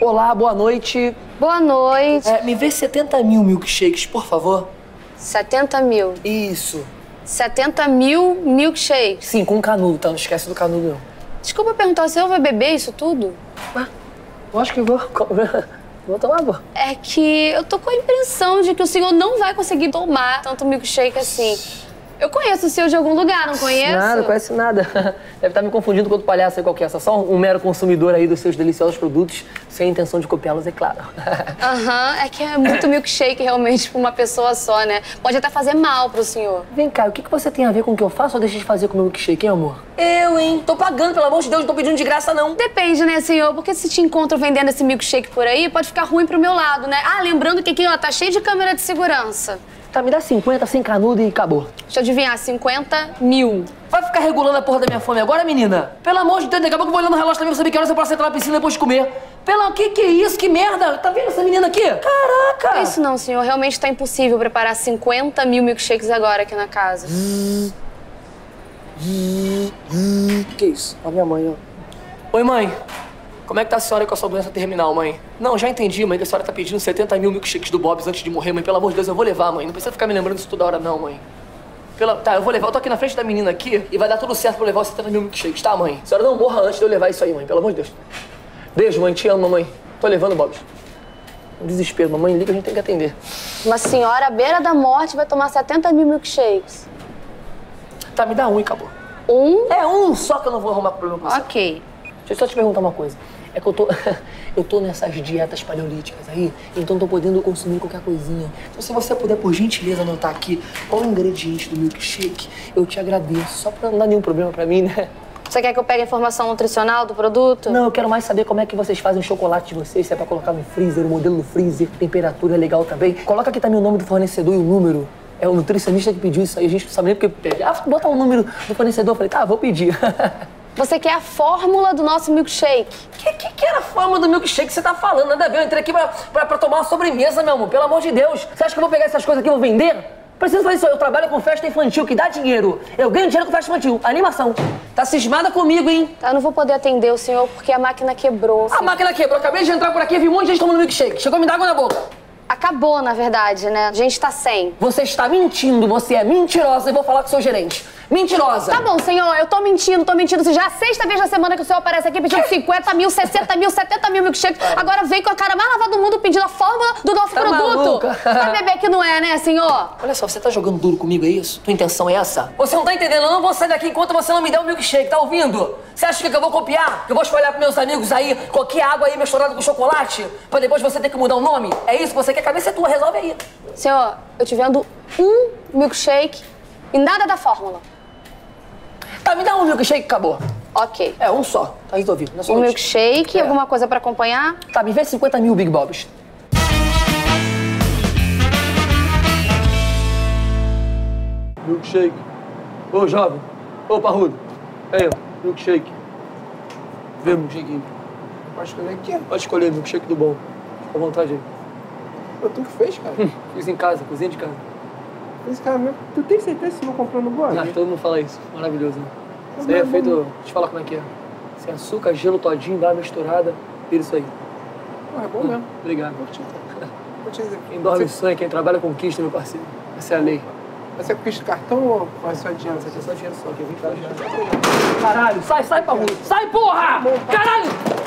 Olá, boa noite. Boa noite. Me vê 70 mil milkshakes, por favor. 70 mil. Isso. 70 mil milkshakes? Sim, com canudo, tá? Não esquece do canudo, não. Desculpa perguntar, o senhor vai beber isso tudo? Eu acho que vou. Vou tomar, pô. É que eu tô com a impressão de que o senhor não vai conseguir tomar tanto milkshake assim. Eu conheço o senhor de algum lugar, não conheço? Nada, não conhece nada. Deve estar me confundindo com outro palhaço aí qualquer. Só um mero consumidor aí dos seus deliciosos produtos, sem a intenção de copiá-los, é claro. Aham, é que é muito milkshake realmente pra uma pessoa só, né? Pode até fazer mal pro senhor. Vem cá, o que você tem a ver com o que eu faço ou deixa de fazer com o meu milkshake, hein, amor? Eu, hein? Tô pagando, pelo amor de Deus, não tô pedindo de graça, não. Depende, né, senhor? Porque se te encontro vendendo esse milkshake por aí, pode ficar ruim pro meu lado, né? Ah, lembrando que aqui, ó, tá cheio de câmera de segurança. Tá, me dá 50 sem canudo e acabou. Deixa eu adivinhar, 50 mil. Vai ficar regulando a porra da minha fome agora, menina? Pelo amor de Deus, daqui a pouco eu vou olhando no relógio também pra saber que horas eu posso entrar na piscina depois de comer. Que é isso? Que merda? Tá vendo essa menina aqui? Caraca! Não é isso não, senhor. Realmente tá impossível preparar 50 mil milkshakes agora aqui na casa. Que isso? Ó, minha mãe, ó. Oi, mãe. Como é que tá a senhora com a sua doença terminal, mãe? Não, já entendi, mãe, que a senhora tá pedindo 70 mil milkshakes do Bob's antes de morrer, mãe. Pelo amor de Deus, eu vou levar, mãe. Não precisa ficar me lembrando isso toda hora, não, mãe. Tá, eu vou levar. Eu tô aqui na frente da menina aqui e vai dar tudo certo pra eu levar os 70 mil milkshakes, tá, mãe? A senhora não morra antes de eu levar isso aí, mãe. Pelo amor de Deus. Beijo, mãe. Te amo, mamãe. Tô levando o Bob's. Um desespero, mamãe. Liga, a gente tem que atender. Uma senhora à beira da morte vai tomar 70 mil milkshakes. Tá, me dá um e acabou. Um? É um só que eu não vou arrumar problema com você. Ok. Deixa eu só te perguntar uma coisa. É que eu tô nessas dietas paleolíticas aí, então tô podendo consumir qualquer coisinha. Então se você puder, por gentileza, anotar aqui qual é o ingrediente do milkshake, eu te agradeço. Só pra não dar nenhum problema pra mim, né? Você quer que eu pegue a informação nutricional do produto? Não, eu quero mais saber como é que vocês fazem o chocolate de vocês, se é pra colocar no freezer, o modelo do freezer, temperatura é legal também. Coloca aqui também o nome do fornecedor e o número. É o nutricionista que pediu isso aí, a gente não sabe nem porque pede. Ah, bota o número do fornecedor. Eu falei, tá, vou pedir. Você quer a fórmula do nosso milkshake? Que era a fórmula do milkshake que você tá falando? Nada a ver, eu entrei aqui pra tomar uma sobremesa, meu amor. Pelo amor de Deus. Você acha que eu vou pegar essas coisas aqui e vou vender? Preciso fazer isso. Eu trabalho com festa infantil, que dá dinheiro. Eu ganho dinheiro com festa infantil. Animação. Tá cismada comigo, hein? Eu não vou poder atender o senhor porque a máquina quebrou. A máquina quebrou. Acabei de entrar por aqui e vi um monte de gente tomando milkshake. Chegou a me dar água na boca. Acabou, na verdade, né? A gente tá sem. Você está mentindo. Você é mentirosa e vou falar com o seu gerente. Mentirosa! Tá bom, senhor, eu tô mentindo. Se já é a sexta vez na semana que o senhor aparece aqui pedindo 50 mil, 60 mil, 70 mil milkshakes, agora vem com a cara mais lavada do mundo pedindo a fórmula do nosso produto. Maluca. Vai beber que não é, né, senhor? Olha só, você tá jogando duro comigo, é isso? Tua intenção é essa? Você não tá entendendo, eu não vou sair daqui enquanto você não me der o milkshake, tá ouvindo? Você acha que eu vou copiar? Que eu vou espalhar pros meus amigos aí qualquer água aí misturada com chocolate? Pra depois você ter que mudar o nome? É isso que você quer? A cabeça é tua, resolve aí. Senhor, eu te vendo um milkshake e nada da fórmula. Tá, me dá um milkshake e acabou. Ok. É, um só. Tá resolvido. Um milkshake, alguma coisa pra acompanhar? Tá, me vê 50 mil Big Bob's. Milkshake. Ô, jovem. Ô, parrudo. Aí, ó. Milkshake. Vê o milkshake. Pode escolher aqui. Pode escolher, milkshake do bom. Fica à vontade aí. Pô, tu que fez, cara? Fiz em casa, cozinha de casa. Esse cara mesmo. Tu tem certeza que você não comprou no Bob? Ah, todo mundo fala isso. Maravilhoso, né? Isso aí é feito... Deixa eu te falar como é que é. Sem açúcar, gelo todinho, dá uma misturada. Vira isso aí. Pô, é bom mesmo. Obrigado. Vou te dizer. Quem dorme sonha, quem trabalha conquista, meu parceiro. Essa é a lei. Você conquista cartão ou é só dinheiro? Isso aqui é só dinheiro só, aqui é 20 reais. Caralho, sai, parrudo. Sai, porra! Caralho!